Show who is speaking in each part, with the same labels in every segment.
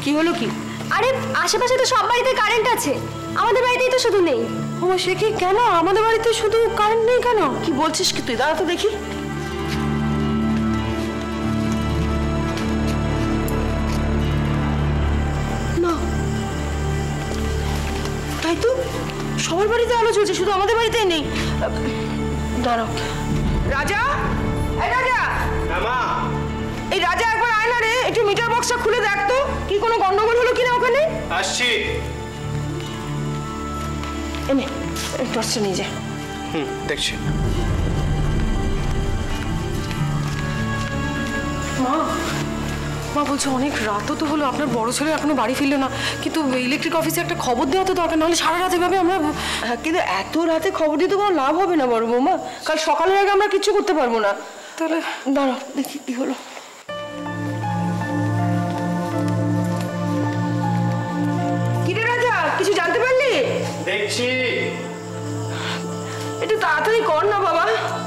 Speaker 1: কি হলো কি?
Speaker 2: আরে আশেপাশে তো সব বাড়িতে কারেন্ট আছে, আমাদের বাড়িতেই তো শুধু নেই।
Speaker 1: ও সে কি, কেন আমাদের বাড়িতে শুধু কারেন্ট নেই কেন?
Speaker 3: কি বলছিস কি তুই? দাঁড়া তো দেখি।
Speaker 1: না, তাই তো সবার বাড়িতে আলো জ্বলছে, শুধু আমাদের বাড়িতেই নেই। দাঁড়াও। রাজা, এই রাজা।
Speaker 4: মা,
Speaker 1: এই রাজা একবার আয় না রে, একটু মিটার বক্সটা খুলে দেখ তো, কি কোনো গন্ডগোল হলো কিনা ওখানে।
Speaker 4: আসছি।
Speaker 1: এনে টর্চটা নিয়ে যা।
Speaker 4: দেখছি।
Speaker 1: মা, মা বলছে অনেক রাতও তো হলো, আপনার বড় ছেলে এখনো বাড়ি ফিরলো না, কিন্তু ইলেকট্রিক অফিসে একটা খবর দেওয়া তো দরকার, নাহলে সারা রাত এভাবে আমরা।
Speaker 3: কিন্তু এত রাতে খবর দিয়ে তো কোনো লাভ হবে না বড় বৌমা, কাল সকালের আগে আমরা কিচ্ছু করতে পারবো না।
Speaker 1: তাহলে
Speaker 3: দাঁড়াও দেখি কি হলো।
Speaker 1: কিরে রাজা, কিছু জানতে পারলি?
Speaker 4: দেখছি।
Speaker 1: একটু তাড়াতাড়ি কর না বাবা।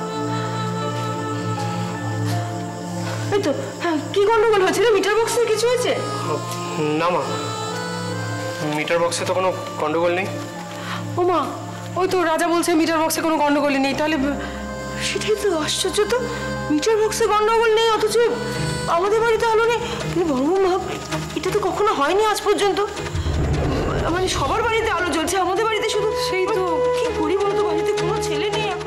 Speaker 1: এই তো, হ্যাঁ, কি গন্ডগোল হয়েছে রে? মিটার বক্সে কিছু হয়েছে?
Speaker 4: না মা, মিটার বক্সে তো কোনো গন্ডগোল নেই।
Speaker 1: ও মা, ওই তো রাজা বলছে মিটার বক্সে কোনো গন্ডগোলই নেই। তাহলে সেটাই তো আশ্চর্য তো, মিটার বক্সে গন্ডগোল নেই অথচ আমাদের বাড়িতে আলো নেই। বড় মা, এটা তো কখনো হয়নি আজ পর্যন্ত। মানে সবার বাড়িতে আলো জ্বলছে, আমাদের বাড়িতে শুধু। সেই তো, কি করি বলতো, বাড়িতে কোনো ছেলে নেই এখন।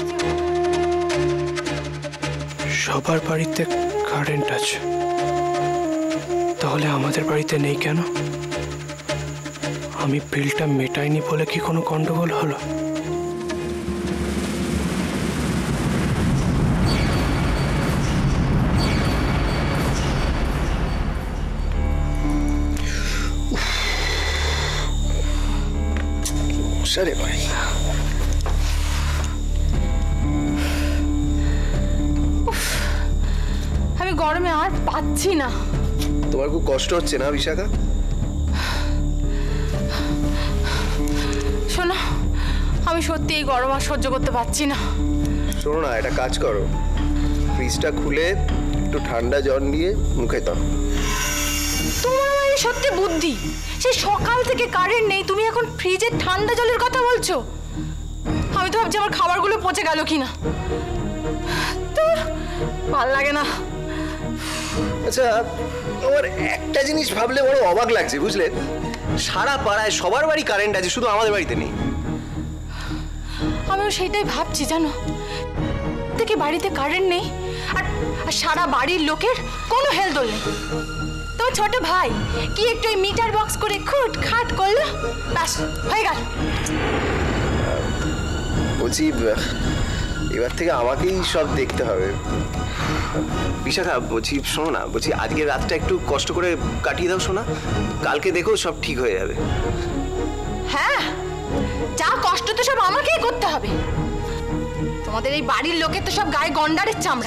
Speaker 4: সবার বাড়িতে কারেন্ট আছে, তাহলে আমাদের বাড়িতে নেই কেন? আমি বিলটা মেটাইনি বলে কি কোনো গন্ডগোল হলো?
Speaker 5: সারে ভাই,
Speaker 2: আমি গরমে আর পাচ্ছি না।
Speaker 5: তোমার খুব কষ্ট হচ্ছে না বিশাখা?
Speaker 2: শোনো, আমি সত্যি এই গরম আর সহ্য করতে পারছি না।
Speaker 5: শোনো না, একটা কাজ করো, ফ্রিজটা খুলে একটু ঠান্ডা জল নিয়ে মুখে দাও।
Speaker 2: তোমার মানে সত্যি বুদ্ধি, সেই সকাল থেকে কারেন্ট নেই, তুমি এখন ফ্রিজে ঠান্ডা জলের কথা বলছো? আমি তো ভাবছি আমার খাবারগুলো পচে গেল কিনা। তোর ভাল লাগে না।
Speaker 5: আচ্ছা, আমার একটা জিনিস ভাবলে বড় অবাক লাগছে বুঝলে, সারা পাড়ায় সবার বাড়ি কারেন্ট আছে, শুধু আমাদের বাড়িতে নেই।
Speaker 2: আমিও সেইটাই ভাবছি জানো, থেকে বাড়িতে কারেন্ট নেই আর সারা বাড়ির লোকের কোনো হেলদোল নেই। তো ছোট ভাই কি একটু মিটার বক্স করে খুট খাট করলো, ব্যাস হয়ে গেল।
Speaker 5: বলছি এবার থেকে আমাকেই সব দেখতে হবে। বিশাখা বলছি, শোনো না, বলছি আজকের রাতটা একটু কষ্ট করে কাটিয়ে দাও শোনা, কালকে দেখো সব ঠিক হয়ে যাবে।
Speaker 2: হ্যাঁ, যা কষ্ট তো সব আমাকেই করতে হবে। তোমাদের এই বাড়ির লোকের তো সব গায়ে গন্ডারের চামড়া।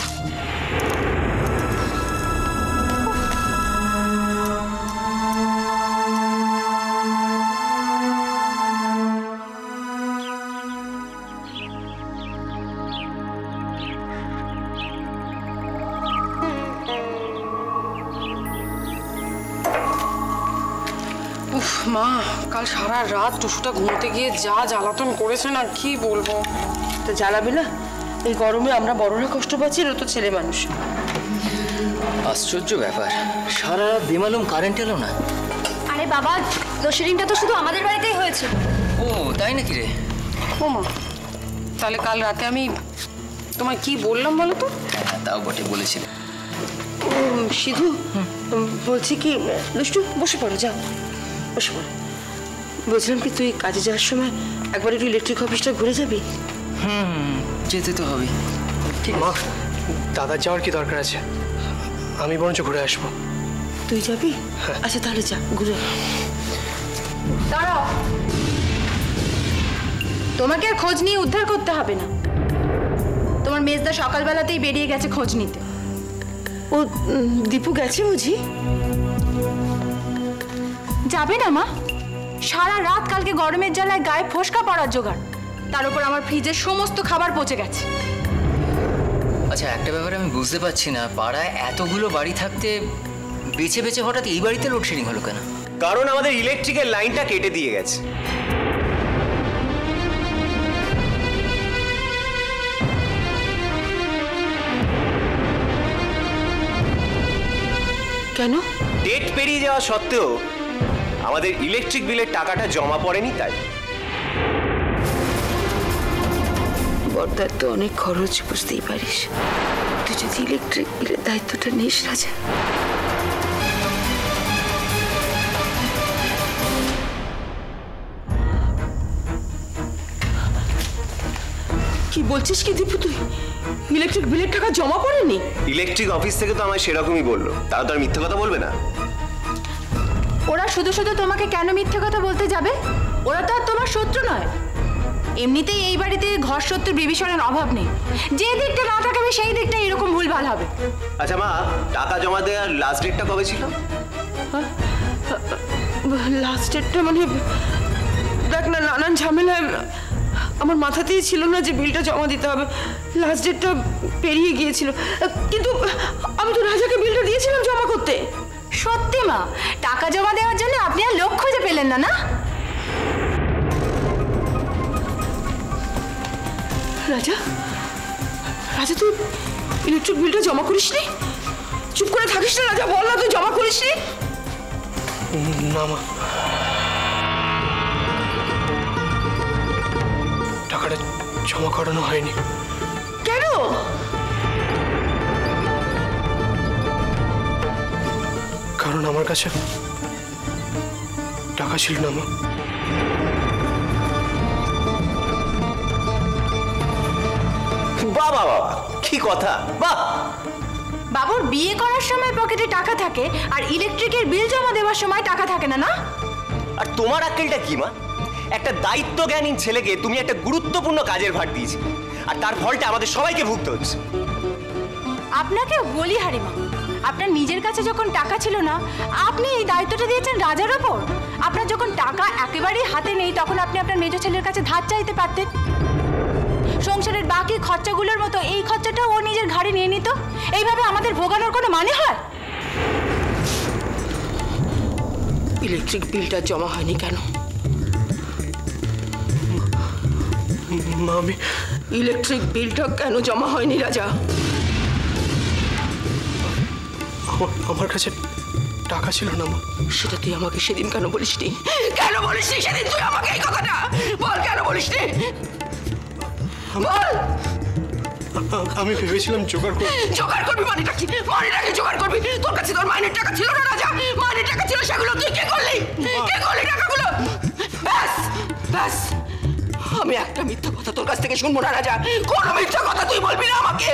Speaker 1: উফ মা, কাল সারা রাত টুসুটা ঘুমোতে গিয়ে যা জ্বালাতন করেছে না, কি বলবো।
Speaker 3: তো জ্বালাবে না, এই গরমে আমরা বড়রা কষ্ট পাচ্ছি, ও তো ছেলে মানুষ।
Speaker 6: আশ্চর্য ব্যাপার, সারা রাত বেমালুম কারেন্ট এলো না।
Speaker 2: আরে বাবা, লোডশেডিংটা তো শুধু আমাদের বাড়িতেই হয়েছে।
Speaker 6: ও তাই নাকি রে?
Speaker 1: ও মা, তাহলে কাল রাতে আমি তোমায় কি বললাম বলো তো?
Speaker 6: হ্যাঁ, তাও বটে বলেছিলে।
Speaker 3: সিধু, বলছি কি, দুষ্টু বসে পড়ো, যাও বসে পড়ো। বলছিলাম কি, তুই কাজে যাওয়ার সময় একবার একটু ইলেকট্রিক অফিসটা ঘুরে যাবি?
Speaker 6: যেতে তো হবে।
Speaker 4: ঠিক মা, দাদার যাওয়ার কি দরকার আছে, আমি বরঞ্চ ঘুরে আসবো।
Speaker 3: তুই যাবি? আচ্ছা তাহলে যা, ঘুরে।
Speaker 2: দাঁড়াও, তোমাকে আর খোঁজ নিয়ে উদ্ধার করতে হবে না। তোমার মেজদা সকালবেলাতেই বেরিয়ে গেছে খোঁজ নিতে।
Speaker 3: ও দীপু গেছে বুঝি?
Speaker 2: যাবে না মা, সারা রাত কালকে গরমের জ্বালায় গায়ে ফোসকা পড়ার জোগাড়, তার উপর আমার ফ্রিজের সমস্ত খাবার পচে গেছে।
Speaker 6: আচ্ছা, একটা ব্যাপারে আমি বুঝতে পারছি না, পাড়ায় এতগুলো বাড়ি থাকতে বেছে বেছে হঠাৎ এই বাড়িতে লোডশেডিং হলো কেন?
Speaker 5: কারণ আমাদের ইলেকট্রিকের লাইনটা কেটে দিয়ে গেছে।
Speaker 3: কেন?
Speaker 5: ডেট পেরিয়ে যাওয়া সত্ত্বেও আমাদের ইলেকট্রিক বিলের টাকাটা জমা পড়েনি, তাই।
Speaker 3: বর্দার তো অনেক খরচ, বুঝতেই পারিস। তুই যদি ইলেকট্রিক বিলের দায়িত্বটা নিস রাজা। কি বলছিস কি দীপু তুই? ইলেকট্রিক বিলের টাকা জমা পড়েনি?
Speaker 5: ইলেকট্রিক অফিস থেকে তো আমায় সেরকমই বললো, তারা তো আর মিথ্যে কথা বলবে না।
Speaker 2: ওরা শুধু শুধু তোমাকে কেন মিথ্যে কথা বলতে যাবে? ওরা তো আর তোমার শত্রু নয়। এমনিতেই এই বাড়িতে ঘর শত্রু বিভীষণের অভাব নেই। যে দিকটা না থাকবে সেই দিকটা এরকম ভুলভাল হবে।
Speaker 5: আচ্ছা মা, টাকা জমা দেওয়ার লাস্ট ডেটটা কবে ছিল?
Speaker 3: লাস্ট ডেটটা মানে দেখ না, নানান ঝামেলায় আমার মাথাতেই ছিল না যে বিলটা জমা দিতে হবে। লাস্ট ডেটটা পেরিয়ে গিয়েছিল, কিন্তু আমি তো রাজাকে বিলটা দিয়েছিলাম জমা করতে।
Speaker 2: সত্যি মা, টাকা জমা দেওয়ার জন্য আপনি আর লোক খুঁজে পেলেন না? না
Speaker 3: রাজা, রাজা তুই ইলেকট্রিক বিলটা জমা করিসনি? চুপ করে থাকিস না রাজা, বল না তুই জমা করিসনি?
Speaker 4: না মা, টাকাটা জমা করানো হয়নি।
Speaker 3: কেন?
Speaker 4: কারণ আমার কাছে টাকা ছিল না মা।
Speaker 5: বাহ বাহ বাহ, কি কথা! বাহ!
Speaker 2: বাবুর বিয়ে করার সময় পকেটে টাকা থাকে আর ইলেকট্রিকের বিল জমা দেওয়ার সময় টাকা থাকে না? না
Speaker 5: আর তোমার আক্কেলটা কি মা? একটা দায়িত্বজ্ঞানহীন ছেলেকে তুমি একটা গুরুত্বপূর্ণ কাজের ভার দিয়েছি, আর তার ফলটা আমাদের সবাইকে ভুগতে হচ্ছে।
Speaker 2: আপনাকে বলি হারিমা, আপনার নিজের কাছে যখন টাকা ছিল না, আপনি এই দায়িত্বটা দিয়েছেন রাজার ওপর। আপনার যখন টাকা একেবারেই হাতে নেই, তখন আপনি আপনার মেজ ছেলের কাছে ধার চাইতে পারতেন। সংসারের বাকি খরচাগুলোর মতো এই খরচাটাও ও নিজের ঘাড়ে নিয়ে নিত। এইভাবে আমাদের ভোগানোর কোনো মানে হয়?
Speaker 3: ইলেকট্রিক বিলটা জমা হয়নি কেন?
Speaker 4: মা, আমি
Speaker 3: ইলেকট্রিক বিলটা কেন জমা হয়নি রাজা?
Speaker 4: আমার কাছে টাকা ছিল না মা।
Speaker 3: সেটা তুই আমাকে সেদিন কেন বলিসনি? কেন বলিসনি সেদিন তুই আমাকে এই কথাটা? বল কেন বলিসনি? বল।
Speaker 4: আমি ভেবেছিলাম জোগাড়
Speaker 3: করবি মানেটা কি? মানেটাকে জোগাড় করবি? তোর কাছে তোর মাইনের টাকা ছিল না রাজা? মাইনের টাকা ছিল, সেগুলো তুই কে করলি? কে করলি টাকাগুলো? ব্যাস ব্যাস, আমি একটা মিথ্যা কথা তোর কাছ থেকে শুনবো না রাজা। কোনো মিথ্যা কথা তুই বলবি না আমাকে।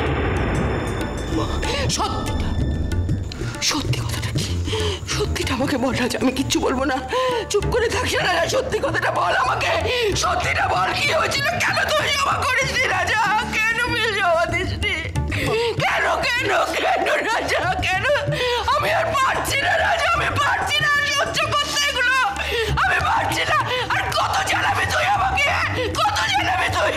Speaker 3: সত্যিটা, সত্যি কথাটা কি? সত্যিটা আমাকে বল রাজা, আমি কিচ্ছু বলবো না। চুপ করে থাকিস না রাজা, সত্যি কথাটা বল আমাকে। সত্যিটা বল, কি হয়েছিল? কেন তুই জমা করিসনি রাজা? কেন বিল জমা দিসনি? কেন কেন কেন রাজা, কেন? আমি আর পারছি না রাজা, আমি পারছি না সহ্য করতে এগুলো। আমি পারছি না। আর কত জ্বালাবি তুই আমাকে? কত জ্বালাবি তুই?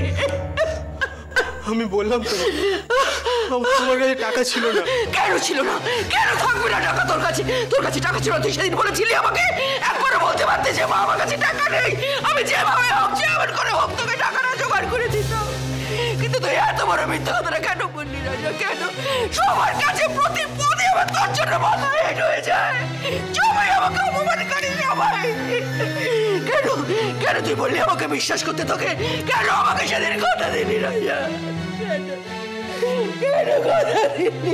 Speaker 4: আমি বললাম তো তোমার কাছে টাকা ছিল না।
Speaker 3: কেন ছিল না? কেন থাকবে না টাকা তোর কাছে? তোর কাছে টাকা ছিল, তুই সেদিন বলেছিলি আমাকে। একবারও বলতে পারতে যে মা আমার কাছে টাকা নেই, আমি যেভাবে হোক যেমন করে হোক তোকে টাকাটা জোগাড় করে দিতাম। কিন্তু তুই এত বড় মিথ্যা কথাটা কেন বললি রাজা? কেন? সবার কাছে প্রতি পদে আমার তোর জন্য মাথা হেঁট হয়ে যায়। সবাই আমাকে অপমান করে, সবাই। কেন কেন তুই বললি আমাকে বিশ্বাস করতে? তোকে কেন আমাকে সেদিন কথা দিলি রাজা? কেন কথা দিলি?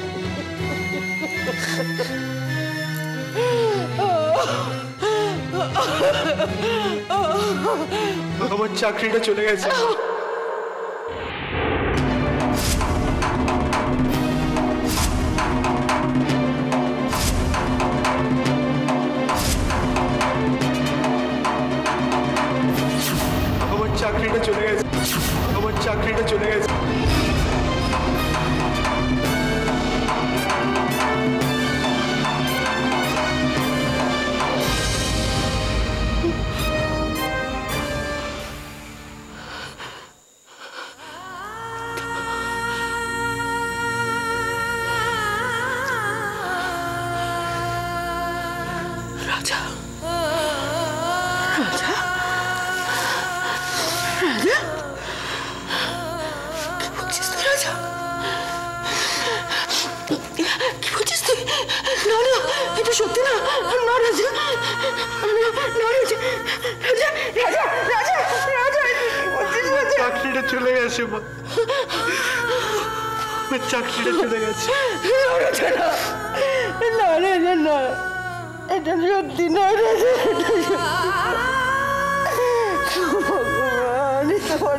Speaker 4: আমার চাকরিটা চলে গেছে। আমার চাকরিটা চলে গেছে। আমার চাকরিটা চলে গেছে।
Speaker 3: কি বলছিস তুই রাজা? কি বলছিস তুই? না না, এটা সত্যি না। না রাজা, না রাজা, রাজা, রাজা, রাজা, রাজা, কি বলছিস রাজা?
Speaker 4: চাকরিটা চলে গেছে মা, চাকরিটা চলে গেছে।
Speaker 3: না রাজা, না, না রাজা, না, এটা সত্যি না রাজা, এটা সত্যি না। ভগবান, তোর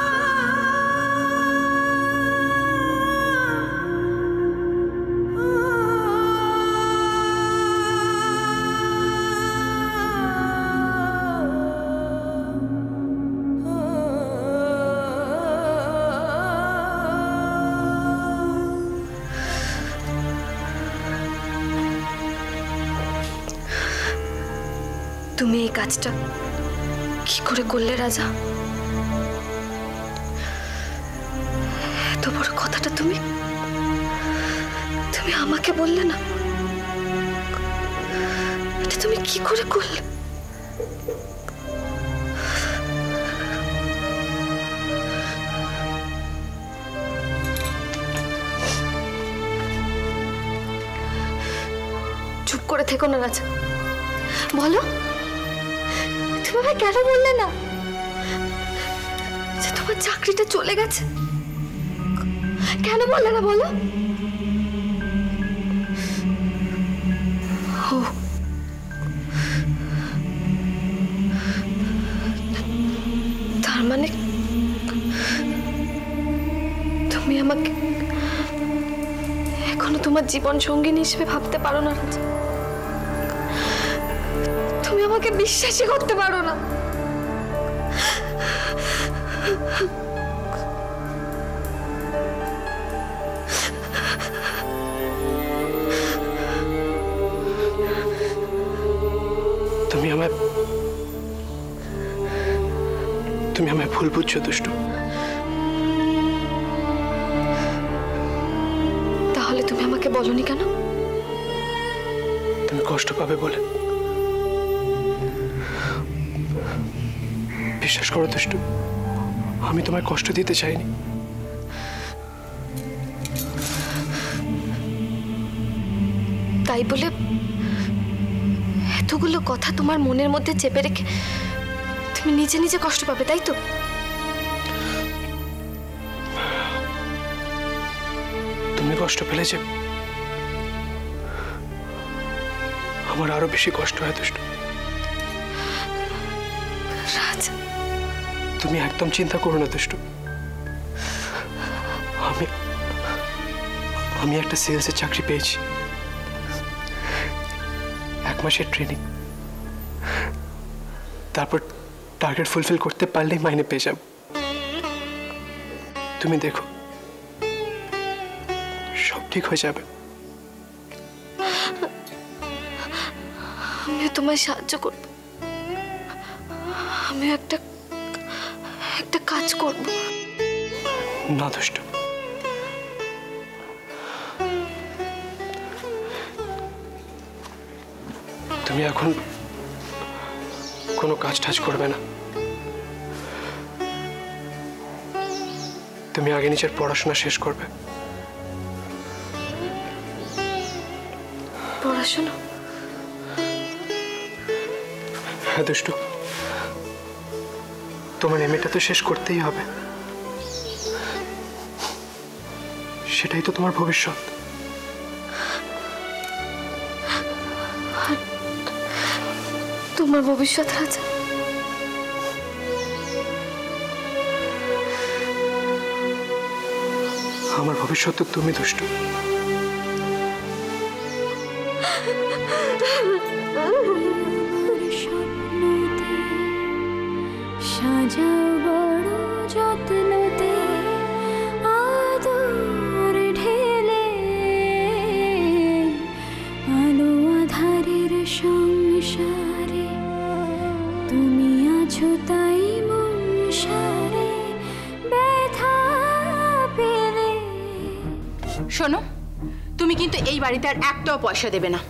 Speaker 2: তুমি এই কাজটা কি করে করলে রাজা? এত বড় কথাটা তুমি আমাকে বললে না? এটা তুমি কি করে করলে? চুপ করে থেকো না রাজা, বলো তুমি আমায় কেন বললে না যে তোমার চাকরিটা চলে গেছে? কেন বললে না বলো? ও, তার মানে তুমি আমাকে এখনো তোমার জীবন সঙ্গিনী হিসেবে ভাবতে পারো না রাজা? তুমি আমাকে বিশ্বাসই করতে পারো না?
Speaker 4: তুমি আমায় ভুল বুঝছো দুষ্টু।
Speaker 2: তাহলে তুমি আমাকে বলনি কেন?
Speaker 4: তুমি কষ্ট পাবে বলে। বিশ্বাস করো দুষ্টু, আমি তোমায় কষ্ট দিতে চাইনি।
Speaker 2: তাই বলে এতগুলো কথা তোমার মনের মধ্যে চেপে রেখে তুমি নিজে নিজে কষ্ট পাবে, তাই তো?
Speaker 4: তুমি কষ্ট পেলে যে আমার আরো বেশি কষ্ট হয় দুষ্টু।
Speaker 2: রাজা,
Speaker 4: তুমি একদম চিন্তা করো না দুষ্টু। আমি একটা সেলসের চাকরি পেয়েছি, 1 মাসের ট্রেনিং, তারপর টার্গেট ফুলফিল করতে পারলেই মাইনে পেয়ে যাব। তুমি দেখো সব ঠিক হয়ে যাবে।
Speaker 2: আমিও তোমায় সাহায্য করব, আমিও একটা কাজ করব।
Speaker 4: না দুষ্টু, তুমি এখন কোনো কাজ টাজ করবে না। তুমি আগে নিজের পড়াশোনা শেষ করবে।
Speaker 2: পড়াশোনা?
Speaker 4: হ্যাঁ দুষ্টু, তোমার এমএটা তো শেষ করতেই হবে, সেটাই তো তোমার ভবিষ্যৎ।
Speaker 2: তোমার ভবিষ্যৎ রাজা?
Speaker 4: আমার ভবিষ্যৎ তো তুমি দুষ্টু।
Speaker 7: সাজাও বড় যত্নতে আদর ঢেলে, আলো আধারের সংসারে তুমি আছো তাই মন সারে ব্যথা পেলে।
Speaker 2: শোনো, তুমি কিন্তু এই বাড়িতে আর একটাও পয়সা দেবে না।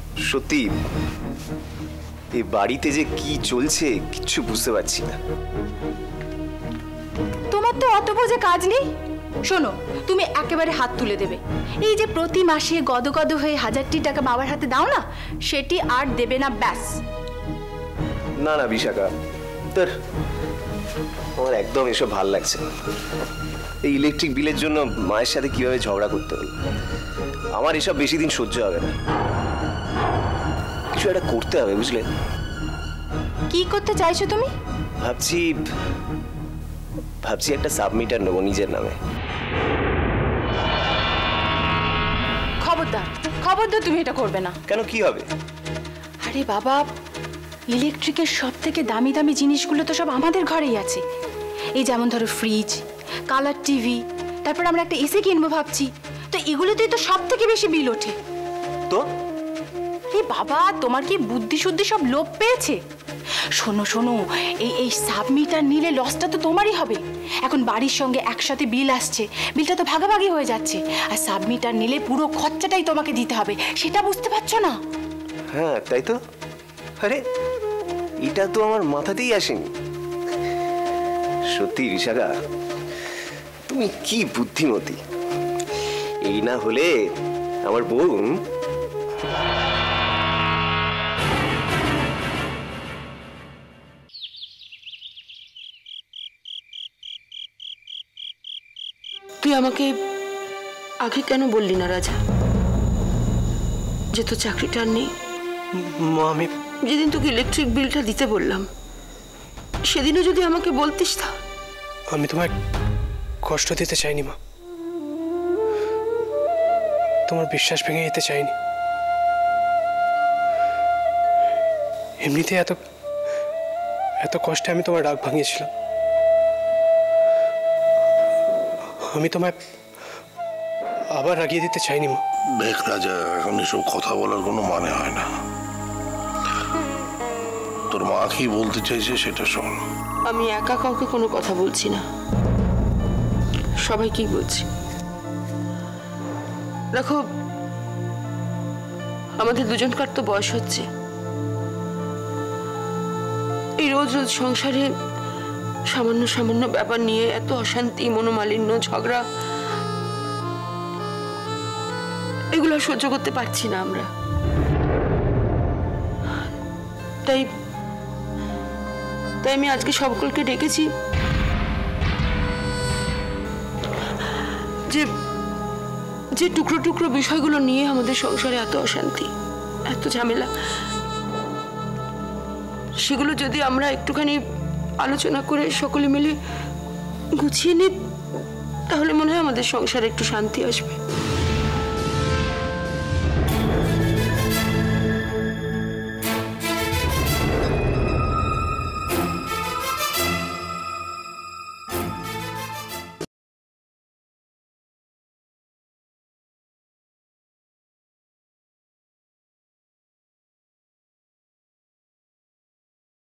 Speaker 5: সত্যি এই বাড়িতে যে কি চলছে কিচ্ছু বুঝতে পারছি না।
Speaker 2: তোমার তো অত বোঝে কাজ নেই। শোনো, তুমি একেবারে হাত তুলে দেবে। এই যে প্রতি মাসে গদ হয়ে 1000টি টাকা বাবার হাতে দাও না, সেটি আর দেবে না, ব্যাস।
Speaker 5: না না বিশাখা, তোর আমার একদম এসব ভাল লাগছে না। এই ইলেকট্রিক বিলের জন্য মায়ের সাথে কিভাবে ঝগড়া করতে হলো, আমার এসব বেশি দিন সহ্য হবে না। কিছু একটা করতে হবে, বুঝলে?
Speaker 2: কি করতে চাইছো তুমি?
Speaker 5: ভাবছি একটা সাবমিটার নেবো নিজের নামে।
Speaker 2: খবরদার, তুমি এটা করবে না।
Speaker 5: কেন, কি হবে?
Speaker 2: আরে বাবা, ইলেকট্রিকের সব থেকে দামি দামি জিনিসগুলো তো সব আমাদের ঘরেই আছে। এই যেমন ধরো ফ্রিজ, কালার টিভি, তারপর আমরা একটা এসি কিনবো ভাবছি। তো এগুলোতেই তো সব থেকে বেশি বিল ওঠে।
Speaker 5: তো
Speaker 2: এই বাবা, তোমার কি বুদ্ধি শুদ্ধি সব লোপ পেয়েছে? শোনো, এই সাবমিটার নিলে লসটা তো তোমারই হবে। এখন বাড়ির সঙ্গে একসাথে বিল আসছে, বিলটা তো ভাগাভাগি হয়ে যাচ্ছে। আর সাবমিটার নিলে পুরো খরচাটাই তোমাকে দিতে হবে, সেটা বুঝতে পারছো না?
Speaker 5: হ্যাঁ তাই তো। আরে এটা তো আমার মাথাতেই আসেনি। সত্যি বিশাখা, তুমি কি বুদ্ধিমতী। এই না হলে আমার বোন।
Speaker 3: তুই আমাকে আগে কেন বললি না রাজা যে তোর চাকরিটা আর নেই?
Speaker 4: মা, আমি
Speaker 3: যেদিন তোকে ইলেকট্রিক বিলটা দিতে বললাম, সেদিনও যদি আমাকে বলতিস তা।
Speaker 4: আমি তোমায় কষ্ট দিতে চাইনি মা, তোমার বিশ্বাস ভেঙে যেতে চাইনি। এমনিতে এত কষ্টে আমি তোমার রাগ ভাঙিয়েছিলাম। আমি তোমায় আবার রাগিয়ে দিতে চাইনি মা।
Speaker 8: দেখ রাজা, এখন এসব কথা বলার কোনো মানে হয় না। তোর মা কি বলতে চাইছে সেটা শোন।
Speaker 3: আমি একা কাউকে কোনো কথা বলছি না, সবাইকেই বলছি। দেখো, আমাদের দুজনকার তো বয়স হচ্ছে। এই রোজ সংসারে সামান্য ব্যাপার নিয়ে এত অশান্তি, মনোমালিন্য, ঝগড়া, এগুলো সহ্য করতে পারছি না আমরা। তাই আমি আজকে সকলকে ডেকেছি যে টুকরো টুকরো বিষয়গুলো নিয়ে আমাদের সংসারে এত অশান্তি, এত ঝামেলা, সেগুলো যদি আমরা একটুখানি আলোচনা করে সকলে মিলে গুছিয়ে নিই, তাহলে মনে হয় আমাদের সংসারে একটু শান্তি আসবে।